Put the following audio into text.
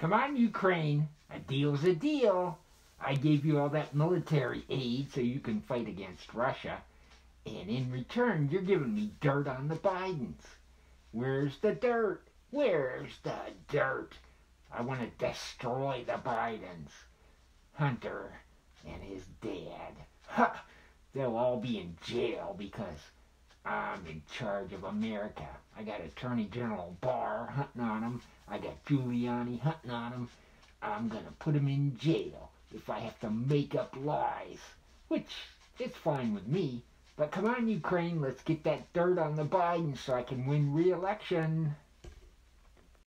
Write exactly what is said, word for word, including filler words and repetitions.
Come on, Ukraine. A deal's a deal. I gave you all that military aid so you can fight against Russia. And in return, you're giving me dirt on the Bidens. Where's the dirt? Where's the dirt? I want to destroy the Bidens. Hunter and his dad. Ha! They'll all be in jail because I'm in charge of America. I got Attorney General Barr hunting on them. I got Giuliani hunting on them. I'm going to put them in jail if I have to make up lies. Which, it's fine with me. But come on, Ukraine, let's get that dirt on the Bidens so I can win re-election.